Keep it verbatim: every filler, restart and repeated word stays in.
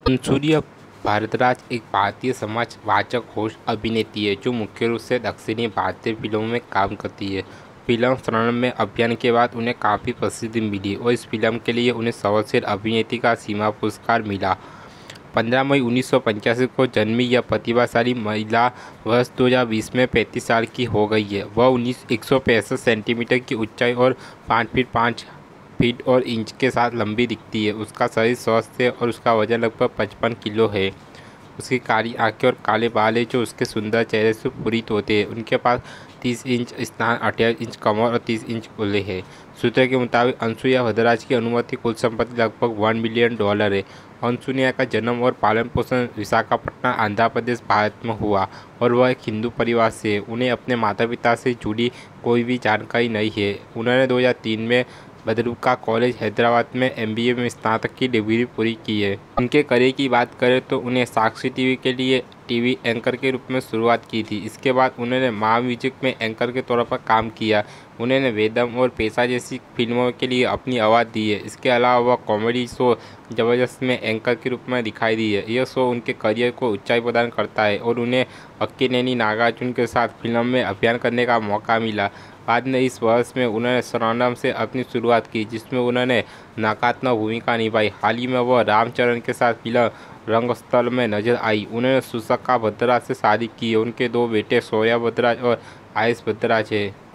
अंशुलिया भारद्वाज एक भारतीय समाजवाचक होस्ट अभिनेत्री है जो मुख्य रूप से दक्षिणी भारतीय फिल्मों में काम करती है। फिल्म शरण में अभियान के बाद उन्हें काफ़ी प्रसिद्धि मिली और इस फिल्म के लिए उन्हें सर्वश्रेष्ठ अभिनेत्री का सीमा पुरस्कार मिला। पंद्रह मई उन्नीस सौ पचासी को जन्मी यह प्रतिभाशाली महिला वर्ष दो हज़ार बीस में पैंतीस साल की हो गई है। वह उन्नीस एक सौ पैंसठ सेंटीमीटर की ऊंचाई और पाँच फीट पाँच फीट और इंच के साथ लंबी दिखती है। उसका शरीर स्वस्थ है और उसका वजन लगभग पचपन किलो है। उसकी काली आंखें और काले बाल हैं जो उसके सुंदर चेहरे से पूरित होते हैं। उनके पास तीस इंच स्तन, अट्ठाईस इंच कमर और तीस इंच कूल्हे हैं। सूत्रों के मुताबिक अंशुलिया भारद्वाज की अनुमानित कुल संपत्ति लगभग वन मिलियन डॉलर है। अंशुलिया का जन्म और पालन पोषण विशाखापट्टनम, आंध्र प्रदेश, भारत में हुआ और वह एक हिंदू परिवार से है। उन्हें अपने माता पिता से जुड़ी कोई भी जानकारी नहीं है। उन्होंने दो हज़ार तीन में बदरुक्का कॉलेज हैदराबाद में एम बी ए में स्नातक की डिग्री पूरी की है। उनके करियर की बात करें तो उन्हें साक्षी टीवी के लिए टीवी एंकर के रूप में शुरुआत की थी। इसके बाद उन्होंने माँ म्यूजिक में एंकर के तौर पर काम किया। उन्होंने वेदम और पेशा जैसी फिल्मों के लिए अपनी आवाज़ दी है। इसके अलावा वह कॉमेडी शो ज़बरदस्त में एंकर के रूप में दिखाई दी है। यह शो उनके करियर को ऊंचाई प्रदान करता है और उन्हें अक्किनेनी नागार्जुन के साथ फिल्म में अभिनय करने का मौका मिला। बाद में इस वर्ष में उन्होंने शरणम से अपनी शुरुआत की जिसमें उन्होंने नकारात्मक भूमिका निभाई। हाल ही में वह रामचरण के साथ फिल्म रंगस्थल में नजर आई। उन्होंने सुषमा भारद्वाज से शादी की है। उनके दो बेटे शौर्य भारद्वाज और आयुष भारद्वाज हैं।